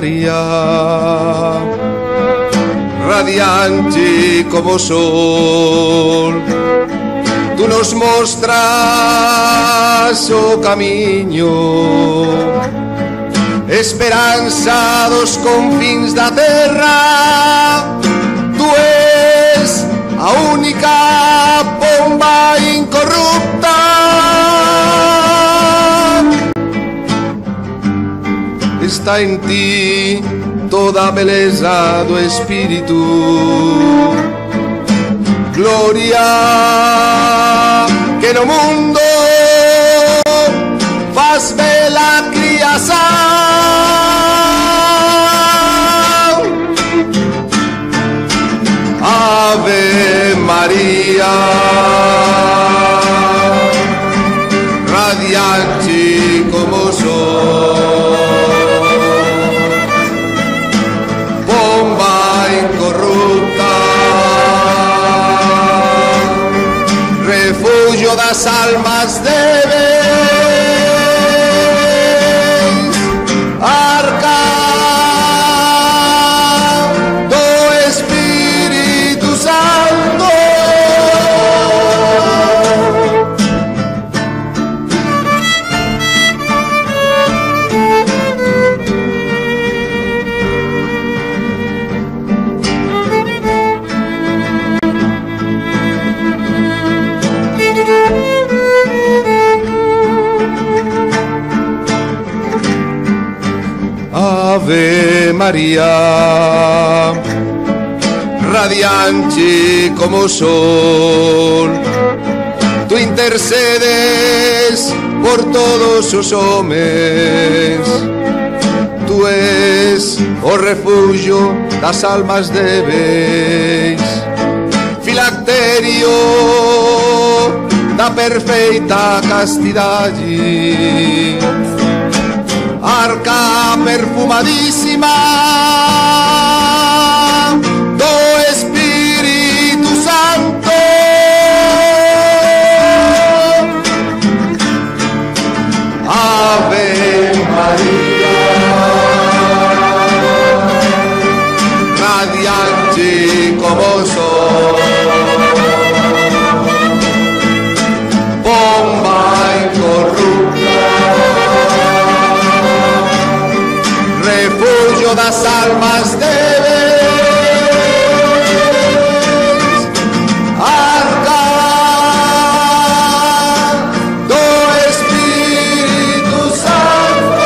María, radiante como sol, tú nos mostras o camiño, esperanza dos confins da terra, tú és a única pomba incorrupta. Está en ti toda a beleza do espírito, gloria que no mundo faz bela criação. Ave Maria, radiante como o sol, pomba incorrupta, refugio das almas débeis, arca do Espírito Santo. Ave María, radiante como sol, tú intercedes por todos os homens, tú és o refugio das almas débeis, filacterio da perfeita castidade, arca perfumadísima do Espírito Santo. Ave Maria, radiante como o sol, pomba incorrupta, refugio das almas débeis, arca do Espírito Santo.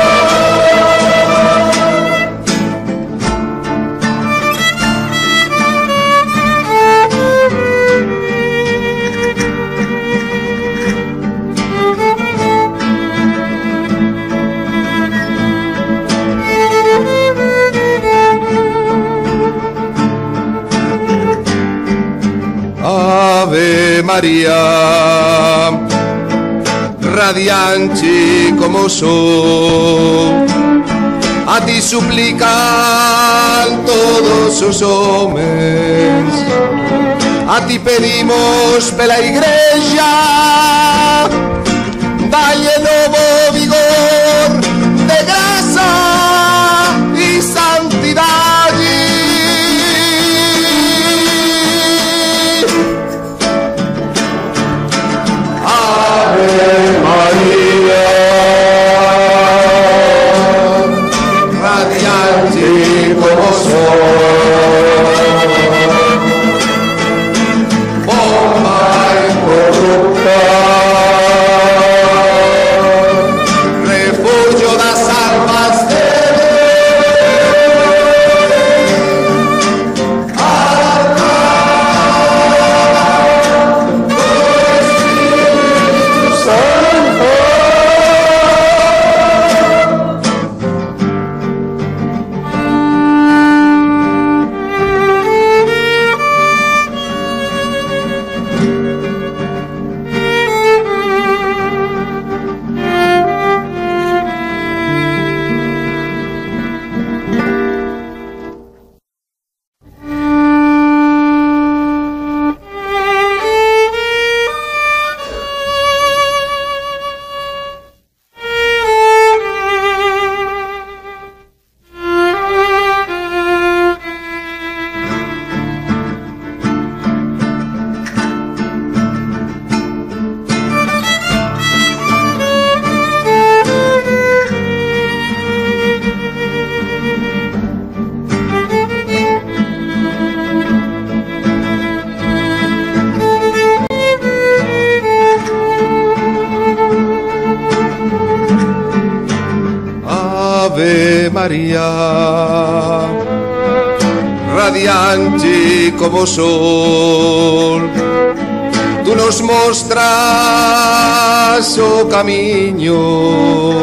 Ave María, radiante como o sol, a ti suplican todos os homens, a ti pedimos pela Igreja, dalle novo vigor de graça e santidade. Ave Maria, radiante como o sol, pomba incorrupta, María, radiante como sol, tú nos mostras o camiño,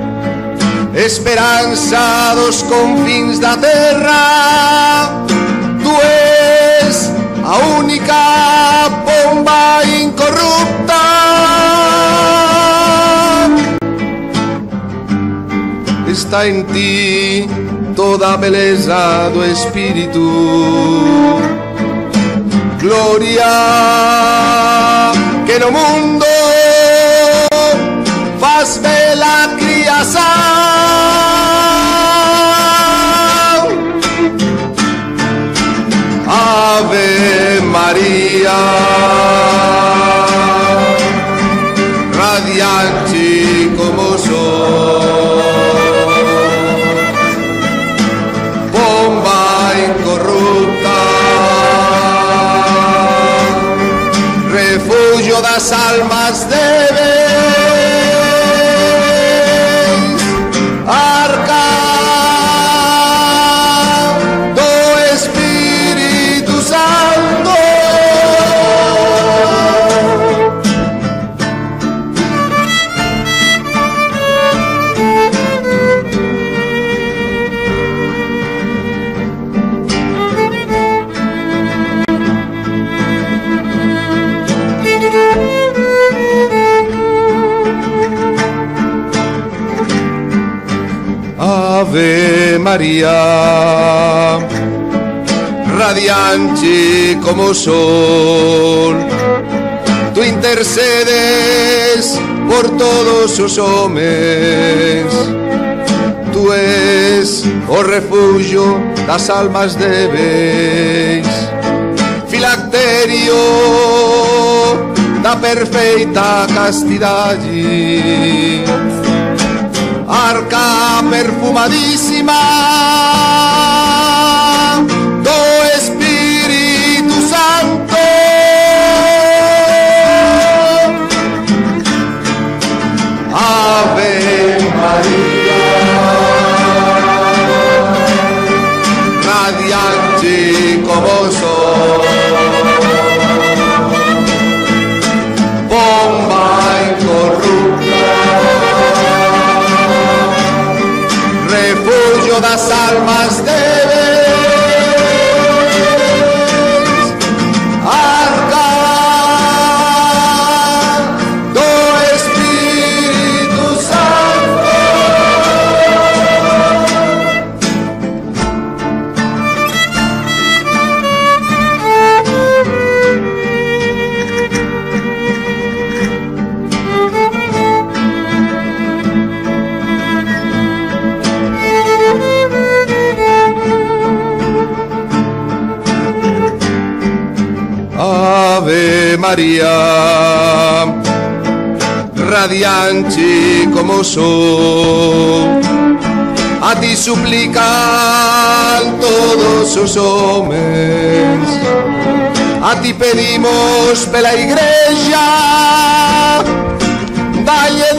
esperanza dos confins da terra, tú és a única pomba incorrupta. Está en ti toda beleza do espírito, gloria que no mundo faz bela criação. Ave Maria, radiante como sol, bomba incorrupta, refugio das almas débeis, arca do Espírito Santo. Ave María, radiante como sol, tú intercedes por todos os homens, tú és o refugio das almas débeis, filacterio da perfeita castidade, arca perfumadísima do Espírito Santo. Ave María, radiante como sol, bomba incorrupta, refugio das almas débeis, arca do Espírito Santo. Ave María, radiante como sol, a ti suplican todos os homens, a ti pedimos pela Igreja, dalle